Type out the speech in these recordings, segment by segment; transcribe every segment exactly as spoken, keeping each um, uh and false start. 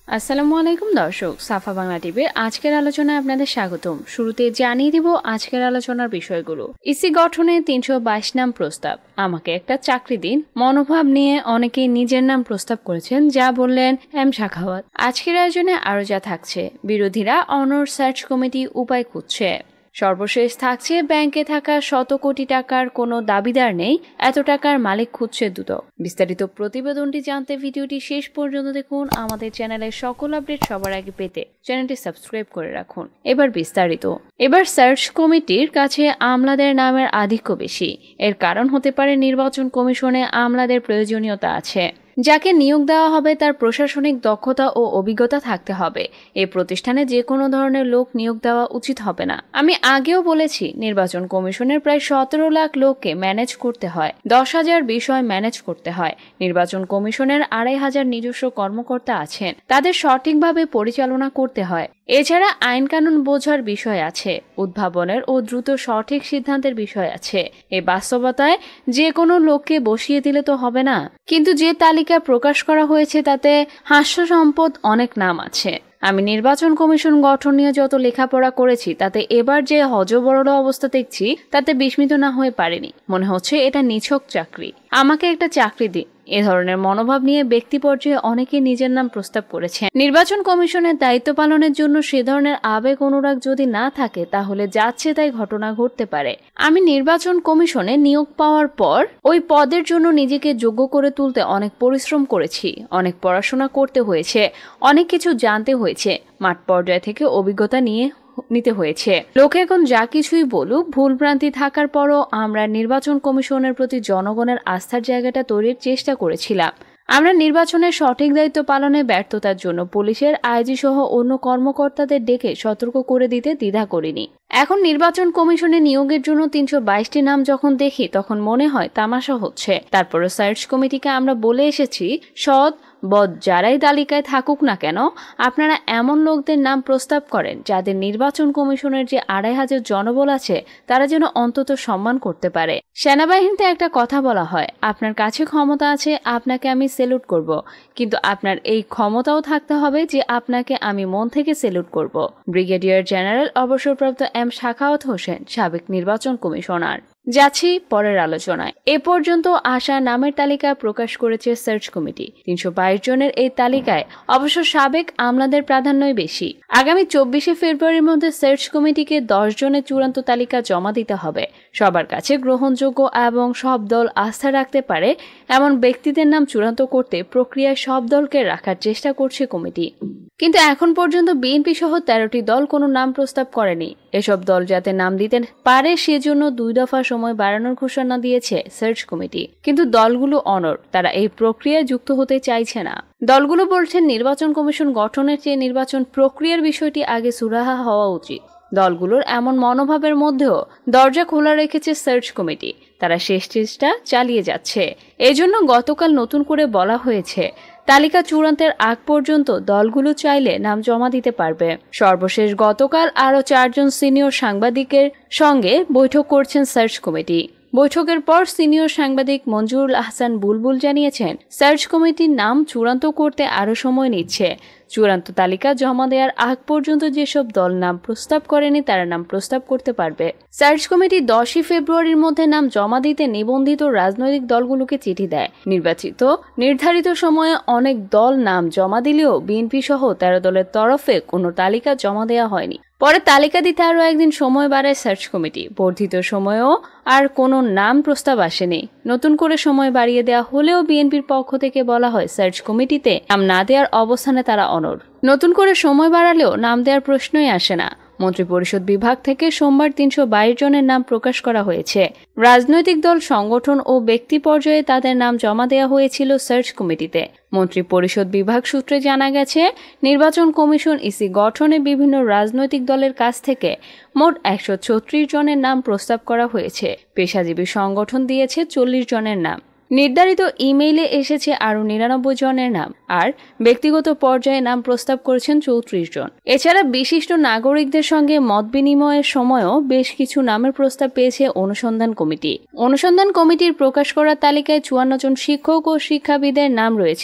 আসসালামু আলাইকুম দর্শক, সাফা বাংলা টিভির আজকের আলোচনায় আপনাদের স্বাগতম। শুরুতে জানিয়ে দিব আজকের আলোচনার বিষয়গুলো। ইসি গঠনে তিনশো বাইশ নাম প্রস্তাব, আমাকে একটা চাকরি দিন মনোভাব নিয়ে অনেকেই নিজের নাম প্রস্তাব করেছেন, যা বললেন এম শাখাওয়াত। আজকের আয়োজনে আরো যা থাকছে, বিরোধীরা অনর সার্চ কমিটি উপায় খুঁজছে। সর্বশেষ থাকছে ব্যাংকে থাকা শত কোটি টাকার কোনো দাবিদার নেই, এত টাকার মালিক খুঁজছে দ্রুত। বিস্তারিত প্রতিবেদনটি জানতে ভিডিওটি শেষ পর্যন্ত দেখুন। আমাদের চ্যানেলের সকল আপডেট সবার আগে পেতে চ্যানেলটি সাবস্ক্রাইব করে রাখুন। এবার বিস্তারিত। এবার সার্চ কমিটির কাছে আমলাদের নামের আধিক্য বেশি। এর কারণ হতে পারে নির্বাচন কমিশনে আমলাদের প্রয়োজনীয়তা আছে। যাকে নিয়োগ দেওয়া হবে তার প্রশাসনিক দক্ষতা ও অভিজ্ঞতা থাকতে হবে। এই প্রতিষ্ঠানে যে কোনো ধরনের লোক নিয়োগ দেওয়া উচিত হবে না। আমি আগেও বলেছি, নির্বাচন কমিশনের প্রায় সতেরো লাখ লোককে ম্যানেজ করতে হয়, দশ হাজার বিষয় ম্যানেজ করতে হয়। নির্বাচন কমিশনের আড়াই হাজার নিজস্ব কর্মকর্তা আছেন, তাদের সঠিকভাবে পরিচালনা করতে হয়। এছাড়া আইন কানুন বোঝার বিষয় আছে, উদ্ভাবনের ও দ্রুত সঠিক সিদ্ধান্তের বিষয় আছে। এই বাস্তবতায় যে কোনো লোককে বসিয়ে দিলে তো হবে না। কিন্তু যে তালিকা প্রকাশ করা হয়েছে তাতে হাস্যসম্পদ অনেক নাম আছে। আমি নির্বাচন কমিশন গঠন নিয়ে যত লেখাপড়া করেছি তাতে এবার যে হজবরল অবস্থা দেখছি তাতে বিস্মিত না হয়ে পারেনি। মনে হচ্ছে এটা নিছক চাকরি, আমাকে একটা চাকরি দিন। এ ধরনের মনোভাব নিয়ে ব্যক্তি পর্যায়ে অনেকে নিজের নাম প্রস্তাব করেছেন। নির্বাচন কমিশনের দায়িত্ব পালনের জন্য সে ধরনের আবেগ অনুরাগ যদি না থাকে তাহলে যাচ্ছে তাই ঘটনা ঘটতে পারে। আমি নির্বাচন কমিশনে নিয়োগ পাওয়ার পর ওই পদের জন্য নিজেকে যোগ্য করে তুলতে অনেক পরিশ্রম করেছি, অনেক পড়াশোনা করতে হয়েছে, অনেক কিছু জানতে হয়েছে, মাঠ পর্যায় থেকে অভিজ্ঞতা নিয়ে নিতে হয়েছে। লোকে এখন যা কিছুই বলুক, ভুলভ্রান্তি থাকার পরও আমরা নির্বাচন কমিশনের প্রতি জনগণের আস্থার জায়গাটা তৈরির চেষ্টা করেছিলাম। আমরা নির্বাচনের সঠিক দায়িত্ব পালনে ব্যর্থতার জন্য পুলিশের আইজি সহ অন্য কর্মকর্তাদের ডেকে সতর্ক করে দিতে দ্বিধা করিনি। এখন নির্বাচন কমিশনে নিয়োগের জন্য তিনশো বাইশটি নাম যখন দেখি তখন মনে হয় তামাশা হচ্ছে। তারপরও সার্চ কমিটিকে আমরা বলে এসেছি, সৎ বদ যারাই তালিকায় থাকুক না কেন, আপনারা এমন লোকদের নাম প্রস্তাব করেন যাদের নির্বাচন কমিশনের যে আড়াই হাজার জনবল আছে তারা যেন অন্তত সম্মান করতে পারে। সেনাবাহিনীতে একটা কথা বলা হয়, আপনার কাছে ক্ষমতা আছে, আপনাকে আমি সেলুট করব, কিন্তু আপনার এই ক্ষমতাও থাকতে হবে যে আপনাকে আমি মন থেকে সেলুট করব। ব্রিগেডিয়ার জেনারেল অবসরপ্রাপ্ত এম শাখাওয়াত হোসেন, সাবেক নির্বাচন কমিশনার। যাচ্ছি পরের আলোচনায়। এ পর্যন্ত আসা নামের তালিকা প্রকাশ করেছে সার্চ কমিটি। তিনশো বাইশ জনের এই তালিকায় অবশ্য সাবেক আমলাদের প্রাধান্যই বেশি। আগামী চব্বিশে ফেব্রুয়ারির মধ্যে সার্চ কমিটিকে দশ জনের চূড়ান্ত তালিকা জমা দিতে হবে। সবার কাছে গ্রহণযোগ্য এবং সব দল আস্থা রাখতে পারে এমন ব্যক্তিদের নাম চূড়ান্ত করতে প্রক্রিয়ায় সব দলকে রাখার চেষ্টা করছে কমিটি। কিন্তু এখন পর্যন্ত বিএনপি সহ তেরোটি দল কোনো নাম প্রস্তাব করেনি। এসব দল যাতে নাম দিতে পারে সেজন্য দুই দফা সময় বাড়ানোর ঘোষণা দিয়েছে সার্চ কমিটি। কিন্তু দলগুলো অনড়, তারা এই প্রক্রিয়ায় যুক্ত হতে চাইছে না। দলগুলো বলছেন নির্বাচন কমিশন গঠনের চেয়ে নির্বাচন প্রক্রিয়ার বিষয়টি আগে সুরাহা হওয়া উচিত। দলগুলোর এমন মনোভাবের মধ্যেও দরজা খোলা রেখেছে সার্চ কমিটি, তারা শেষ চেষ্টা চালিয়ে যাচ্ছে। এজন্য গতকাল নতুন করে বলা হয়েছে, তালিকা চূড়ান্তের আগ পর্যন্ত দলগুলো চাইলে নাম জমা দিতে পারবে। সর্বশেষ গতকাল আরও চারজন সিনিয়র সাংবাদিকের সঙ্গে বৈঠক করছেন সার্চ কমিটি। বৈঠকের পর সিনিয়র সাংবাদিক মঞ্জুরুল আহসান বুলবুল জানিয়েছেন, সার্চ কমিটির নাম চূড়ান্ত করতে আরও সময় নিচ্ছে। চূড়ান্ত তালিকা জমা দেওয়ার আগ পর্যন্ত যেসব দল নাম প্রস্তাব করেনি তারা নাম প্রস্তাব করতে পারবে। সার্চ কমিটি দশই ফেব্রুয়ারির মধ্যে নাম জমা দিতে নিবন্ধিত রাজনৈতিক দলগুলোকে চিঠি দেয়। নির্বাচিত নির্ধারিত সময়ে অনেক দল নাম জমা দিলেও বিএনপি সহ তেরো দলের তরফে কোনো তালিকা জমা দেওয়া হয়নি। পরে তালিকা দিতে আরও একদিন সময় বাড়ায় সার্চ কমিটি। বর্ধিত সময়েও আর কোনো নাম প্রস্তাব আসেনি। নতুন করে সময় বাড়িয়ে দেওয়া হলেও বিএনপির পক্ষ থেকে বলা হয় সার্চ কমিটিতে নাম না দেওয়ার অবস্থানে তারা অনড়। নতুন করে সময় বাড়ালেও নাম দেওয়ার প্রশ্নই আসে না। মন্ত্রিপরিষদ বিভাগ থেকে সোমবার তিনশো বাইশ জনের নাম প্রকাশ করা হয়েছে। রাজনৈতিক দল, সংগঠন ও ব্যক্তি পর্যায়ে তাদের নাম জমা দেওয়া হয়েছিল সার্চ কমিটিতে। মন্ত্রিপরিষদ বিভাগ সূত্রে জানা গেছে, নির্বাচন কমিশন ইসি গঠনে বিভিন্ন রাজনৈতিক দলের কাছ থেকে মোট একশো ছত্রিশ জনের নাম প্রস্তাব করা হয়েছে। পেশাজীবী সংগঠন দিয়েছে চল্লিশ জনের নাম। নির্ধারিত ইমেইলে এসেছে আরও নিরানব্বই জনের নাম, আর ব্যক্তিগত পর্যায়ে নাম প্রস্তাব করেছেন চৌত্রিশ জন। এছাড়া বিশিষ্ট নাগরিকদের সঙ্গে মত বিনিময়ের সময়ও বেশ কিছু নামের প্রস্তাব পেয়েছে অনুসন্ধান কমিটি। অনুসন্ধান কমিটির প্রকাশ করা তালিকায় চুয়ান্ন জন শিক্ষক ও শিক্ষাবিদের নাম রয়েছে।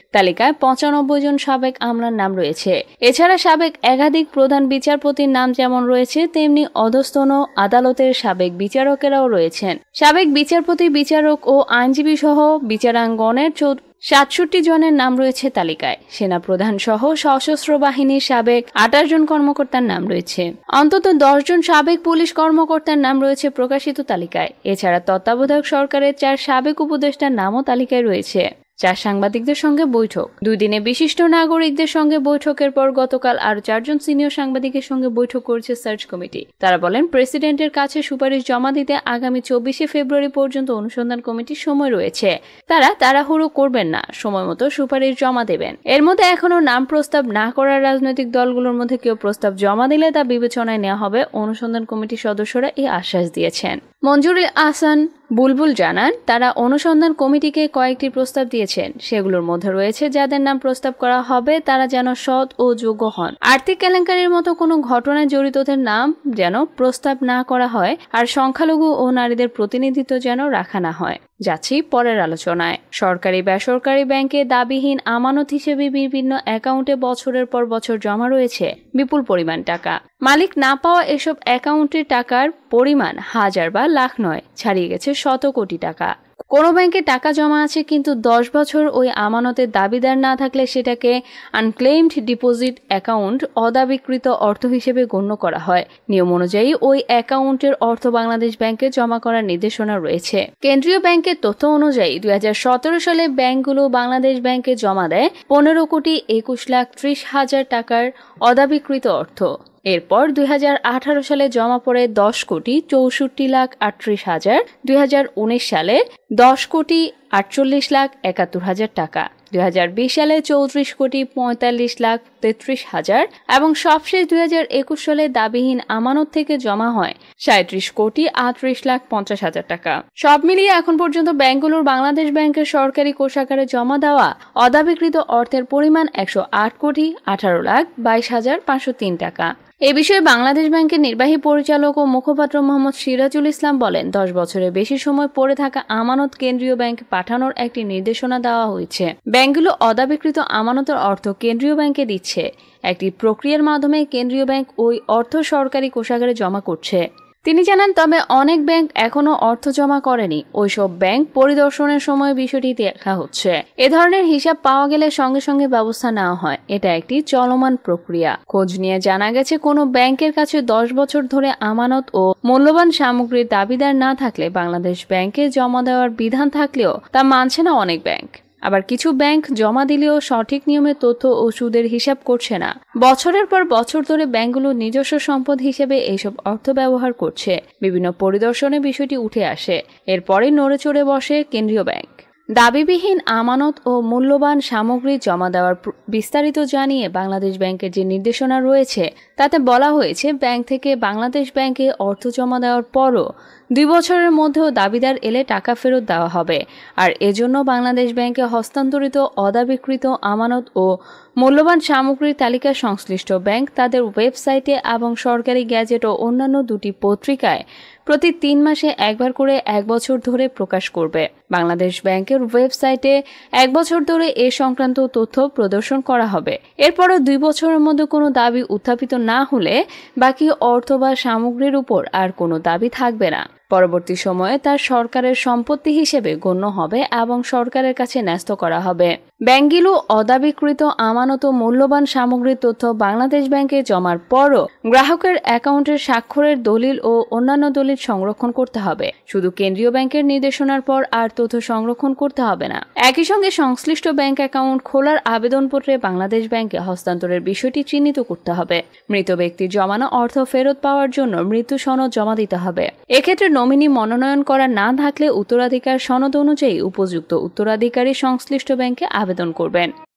তালিকায় পঁচানব্বই জন সাবেক আমলার নাম রয়েছে। এছাড়া সাবেক একাধিক প্রধান বিচারপতির নাম যেমন রয়েছে, তেমনি অধস্তন আদালতের সাবেক বিচারকেরাও রয়েছেন। সাবেক বিচারপতি, বিচারক ও আইনজীবী সহ বিচারাঙ্গনের সাতষট্টি জনের নাম রয়েছে তালিকায়। সেনা প্রধান সহ সশস্ত্র বাহিনীর সাবেক আঠাশ জন কর্মকর্তার নাম রয়েছে। অন্তত দশ জন সাবেক পুলিশ কর্মকর্তার নাম রয়েছে প্রকাশিত তালিকায়। এছাড়া তত্ত্বাবধায়ক সরকারের চার সাবেক উপদেষ্টার নামও তালিকায় রয়েছে। চার সাংবাদিকদের সঙ্গে বৈঠক। দুই দিনে বিশিষ্ট নাগরিকদের সঙ্গে বৈঠকের পর গতকাল আরো চারজন সিনিয়র সাংবাদিকের সঙ্গে বৈঠক করেছে সার্চ কমিটি। তারা বলেন, প্রেসিডেন্টের কাছে সুপারিশ জমা দিতে আগামী চব্বিশে ফেব্রুয়ারি পর্যন্ত অনুসন্ধান কমিটির সময় রয়েছে। তারা তাড়াহুড়ো করবেন না, সময় মতো সুপারিশ জমা দেবেন। এর মধ্যে এখনো নাম প্রস্তাব না করার রাজনৈতিক দলগুলোর মধ্যে কেউ প্রস্তাব জমা দিলে তা বিবেচনায় নেওয়া হবে। অনুসন্ধান কমিটির সদস্যরা এই আশ্বাস দিয়েছেন। মঞ্জুরুল আহসান বুলবুল জানান, তারা অনুসন্ধান কমিটিকে কয়েকটি প্রস্তাব দিয়েছেন। সেগুলোর মধ্যে রয়েছে যাদের নাম প্রস্তাব করা হবে তারা যেন সৎ ও যোগ্য হন। আর্থিক কেলেঙ্কারির মতো কোনো ঘটনায় জড়িতদের নাম যেন প্রস্তাব না করা হয়, আর সংখ্যালঘু ও নারীদের প্রতিনিধিত্ব যেন রাখা না হয়। যাচ্ছি পরের আলোচনায়। সরকারি বেসরকারি ব্যাংকে দাবিহীন আমানত হিসেবে বিভিন্ন অ্যাকাউন্টে বছরের পর বছর জমা রয়েছে বিপুল পরিমাণ টাকা। মালিক না পাওয়া এসব অ্যাকাউন্টের টাকার পরিমাণ হাজার বা লাখ নয়, ছাড়িয়ে গেছে শত কোটি টাকা। কোনো ব্যাংকে টাকা জমা আছে কিন্তু দশ বছর ওই আমানতের দাবিদার না থাকলে সেটাকে আনক্লেইমড ডিপোজিট অ্যাকাউন্ট, অদাবিকৃত অর্থ হিসেবে গণ্য করা হয়। নিয়ম অনুযায়ী ওই অ্যাকাউন্টের অর্থ বাংলাদেশ ব্যাংকে জমা করার নির্দেশনা রয়েছে। কেন্দ্রীয় ব্যাংকের তথ্য অনুযায়ী দুই হাজার সতেরো সালে ব্যাংকগুলো বাংলাদেশ ব্যাংকে জমা দেয় পনেরো কোটি একুশ লাখ ত্রিশ হাজার টাকার অদাবিকৃত অর্থ। এরপর দুই হাজার আঠারো সালে জমা পড়ে দশ কোটি চৌষট্টি লাখ আটত্রিশ হাজার, দুই হাজার উনিশ সালে দশ কোটি আটচল্লিশ লাখ একাত্তর হাজার টাকা, দুই হাজার বিশ সালে চৌত্রিশ কোটি পঁয়তাল্লিশ লাখ তেত্রিশ হাজার এবং সবশেষ দুই হাজার একুশ সালে দাবিহীন আমানত থেকে জমা হয় সাঁত্রিশ কোটি আটত্রিশ লাখ পঞ্চাশ হাজার টাকা। সব মিলিয়ে এখন পর্যন্ত ব্যাংকগুলোর বাংলাদেশ ব্যাংকের সরকারি কোষাগারে জমা দেওয়া অদাবিকৃত অর্থের পরিমাণ একশো আট কোটি আঠারো লাখ বাইশ হাজার পাঁচশো তিন টাকা। এ বিষয়ে বাংলাদেশ ব্যাংকের নির্বাহী পরিচালক ও মুখপাত্র মোহাম্মদ সিরাজুল ইসলাম বলেন, দশ বছরের বেশি সময় পড়ে থাকা আমানত কেন্দ্রীয় ব্যাংকে পাঠানোর একটি নির্দেশনা দেওয়া হয়েছে। ব্যাংকগুলো অদাবিকৃত আমানতের অর্থ কেন্দ্রীয় ব্যাংকে দিচ্ছে। একটি প্রক্রিয়ার মাধ্যমে কেন্দ্রীয় ব্যাংক ওই অর্থ সরকারি কোষাগারে জমা করছে। তিনি জানান, তবে অনেক ব্যাংক এখনো অর্থ জমা করেনি। ওইসব ব্যাংক পরিদর্শনের সময় বিষয়টি দেখা হচ্ছে। এ ধরনের হিসাব পাওয়া গেলে সঙ্গে সঙ্গে ব্যবস্থা নেওয়া হয়। এটা একটি চলমান প্রক্রিয়া। খোঁজ নিয়ে জানা গেছে, কোনো ব্যাংকের কাছে দশ বছর ধরে আমানত ও মূল্যবান সামগ্রীর দাবিদার না থাকলে বাংলাদেশ ব্যাংকে জমা দেওয়ার বিধান থাকলেও তা মানছে না অনেক ব্যাংক। আবার কিছু ব্যাংক জমা দিলেও সঠিক নিয়মে তথ্য ও সুদের হিসাব করছে না। বছরের পর বছর ধরে ব্যাংকগুলো নিজস্ব সম্পদ হিসেবে এইসব অর্থ ব্যবহার করছে। বিভিন্ন পরিদর্শনে বিষয়টি উঠে আসে। এরপরে নড়ে চড়ে বসে কেন্দ্রীয় ব্যাংক। দাবিবিহীন আমানত ও মূল্যবান সামগ্রী জমা দেওয়ার বিস্তারিত জানিয়ে বাংলাদেশ ব্যাংকের যে নির্দেশনা রয়েছে তাতে বলা হয়েছে, ব্যাংক থেকে বাংলাদেশ ব্যাংকে অর্থ জমা দেওয়ার পরও দুই বছরের মধ্যেও দাবিদার এলে টাকা ফেরত দেওয়া হবে। আর এজন্য বাংলাদেশ ব্যাংকে হস্তান্তরিত অদাবিকৃত আমানত ও মূল্যবান সামগ্রীর তালিকা সংশ্লিষ্ট ব্যাংক তাদের ওয়েবসাইটে এবং সরকারি গ্যাজেট ও অন্যান্য দুটি পত্রিকায় প্রতি তিন মাসে একবার করে এক বছর ধরে প্রকাশ করবে। বাংলাদেশ ব্যাংকের ওয়েবসাইটে এক বছর ধরে এ সংক্রান্ত তথ্য প্রদর্শন করা হবে। এরপরও দুই বছরের মধ্যে কোনো দাবি উত্থাপিত না হলে বাকি অর্থ বা সামগ্রীর উপর আর কোনো দাবি থাকবে না। পরবর্তী সময়ে তার সরকারের সম্পত্তি হিসেবে গণ্য হবে এবং সরকারের কাছে ন্যস্ত করা হবে। ব্যাংকগুলো অদাবিকৃত আমানত ও মূল্যবান সামগ্রীর তথ্য বাংলাদেশ ব্যাংকে জমার পরও গ্রাহকের অ্যাকাউন্টের স্বাক্ষরের দলিল ও অন্যান্য দলিল সংরক্ষণ করতে হবে। শুধু কেন্দ্রীয় ব্যাংকের নির্দেশনার পর আর তথ্য সংরক্ষণ করতে হবে না। একই সঙ্গে সংশ্লিষ্ট ব্যাংক অ্যাকাউন্ট খোলার আবেদনপত্রে বাংলাদেশ ব্যাংকে হস্তান্তরের বিষয়টি চিহ্নিত করতে হবে। মৃত ব্যক্তির জমানো অর্থ ফেরত পাওয়ার জন্য মৃত্যু সনদ জমা দিতে হবে। এক্ষেত্রে নমিনি মনোনয়ন করা না থাকলে উত্তরাধিকার সনদ অনুযায়ী উপযুক্ত উত্তরাধিকারী সংশ্লিষ্ট ব্যাংকে আবেদন করবেন।